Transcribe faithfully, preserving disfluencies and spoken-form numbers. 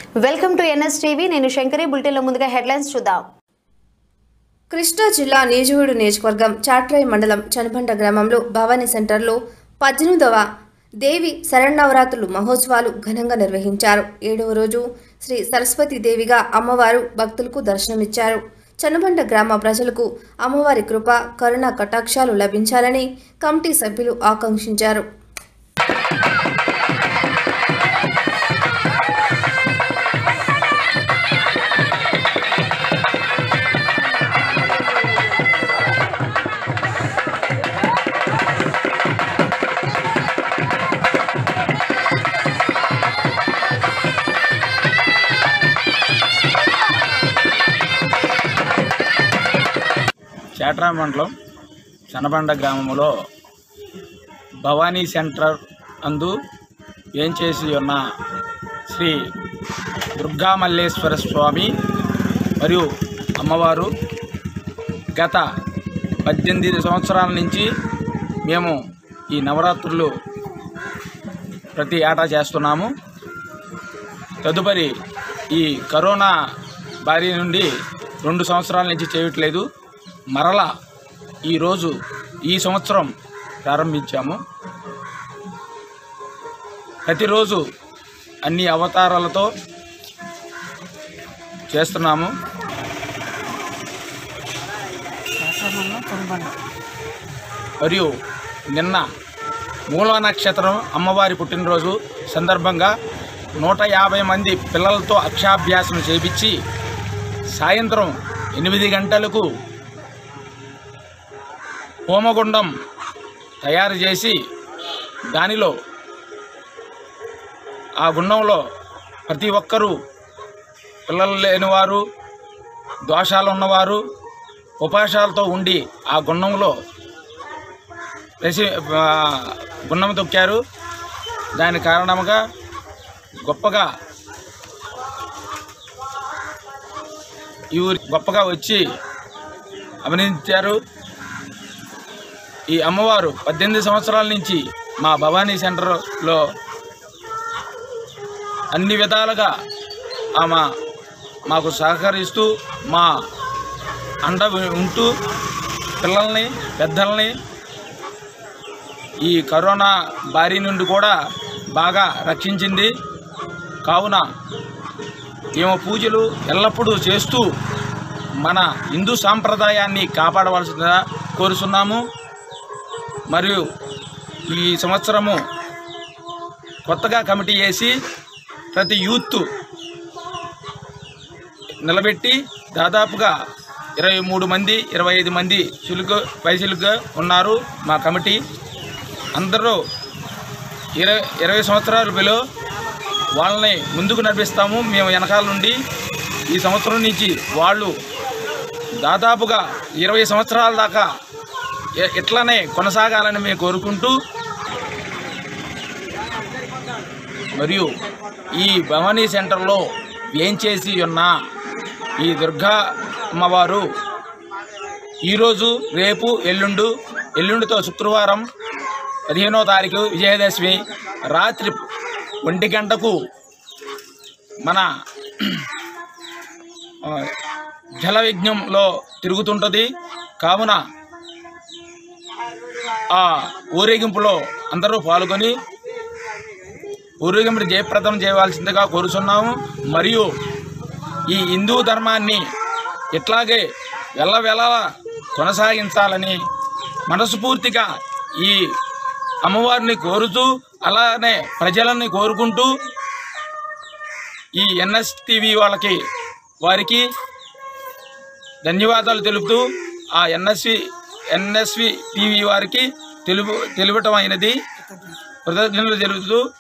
Welcome to NS TV. నేను శంకరి. బులెటిన్లో ముందుగా హెడ్లైన్స్ చూద్దాం. కృష్ణా జిల్లా నిజూడు నియోజకవర్గం చాట్రాయి మండలం చనబండ గ్రామంలో భవానీ సెంటర్లో పద్దెనిమిదవ దేవి శరన్నవరాత్రులు మహోత్సవాలు ఘనంగా నిర్వహించారు. ఏడవ రోజు శ్రీ సరస్వతి దేవిగా అమ్మవారు భక్తులకు దర్శనమిచ్చారు. చనబండ గ్రామ ప్రజలకు అమ్మవారి కృప కరుణ కటాక్షాలు లభించాలని కమిటీ సభ్యులు ఆకాంక్షించారు. చాట్రాయి మండలం చనబండ గ్రామంలో భవానీ సెంటర్ అందు ఏం చేసి ఉన్న శ్రీ దుర్గా మల్లేశ్వర స్వామి మరియు అమ్మవారు గత పద్దెనిమిది సంవత్సరాల నుంచి మేము ఈ నవరాత్రులు ప్రతి ఏటా చేస్తున్నాము. తదుపరి ఈ కరోనా బారి నుండి రెండు సంవత్సరాల నుంచి చేయట్లేదు. మరలా ఈరోజు ఈ సంవత్సరం ప్రారంభించాము. ప్రతిరోజు అన్ని అవతారాలతో చేస్తున్నాము. మరియు నిన్న మూల నక్షత్రం అమ్మవారి పుట్టినరోజు సందర్భంగా నూట యాభై మంది పిల్లలతో అక్షాభ్యాసం చేయించి సాయంత్రం ఎనిమిది గంటలకు హోమగుండం తయారు చేసి దానిలో ఆ గుండంలో ప్రతి ఒక్కరూ పిల్లలు లేనివారు, దోషాలు ఉన్నవారు ఉపాసాలతో ఉండి ఆ గుండంలో ప్రసి గుండం తొక్కారు. దాని కారణంగా గొప్పగా ఈ ఊరి గొప్పగా వచ్చి అభినందించారు. ఈ అమ్మవారు పద్దెనిమిది సంవత్సరాల నుంచి మా భవానీ సెంటర్లో అన్ని విధాలుగా ఆమె మాకు సహకరిస్తూ మా అండ ఉంటూ పిల్లల్ని పెద్దల్ని ఈ కరోనా బారి నుండి కూడా బాగా రక్షించింది. కావున ఈమె పూజలు ఎల్లప్పుడూ చేస్తూ మన హిందూ సాంప్రదాయాన్ని కాపాడవలసిందిగా కోరుతున్నాము. మరియు ఈ సంవత్సరము కొత్తగా కమిటీ వేసి ప్రతి యూత్ నిలబెట్టి దాదాపుగా ఇరవై మూడు మంది ఇరవై ఐదు మంది చులుకు వయసులుగా ఉన్నారు. మా కమిటీ అందరూ ఇరవై ఇరవై సంవత్సరాల బిలో వాళ్ళని ముందుకు నడిపిస్తాము. మేము వెనకాల నుండి ఈ సంవత్సరం నుంచి వాళ్ళు దాదాపుగా ఇరవై సంవత్సరాల దాకా ఇట్లానే కొనసాగాలని మేము కోరుకుంటూ, మరియు ఈ భవానీ సెంటర్లో ఏం చేసి ఉన్న ఈ దుర్గా అమ్మవారు ఈరోజు రేపు ఎల్లుండు ఎల్లుండితో శుక్రవారం పదిహేనో తారీఖు విజయదశమి రాత్రి ఒంటి గంటకు మన జల యజ్ఞంలో తిరుగుతుంటుంది. కావున ఆ ఊరేగింపులో అందరూ పాల్గొని ఊరేగింపుని జయప్రదం చేయవలసిందిగా కోరుచున్నాము. మరియు ఈ హిందూ ధర్మాన్ని ఇట్లాగే వెళ్ళవెళ్ళ కొనసాగించాలని మనస్ఫూర్తిగా ఈ అమ్మవారిని కోరుతూ అలానే ప్రజలని కోరుకుంటూ ఈ ఎన్ఎస్ టీవీ వాళ్ళకి వారికి ధన్యవాదాలు తెలుపుతూ ఆ ఎన్ఎస్వి ఎన్ఎస్వి టీవీ వారికి తెలుపు తెలుపటం అయినది కృతజ్ఞతలు తెలుపుతూ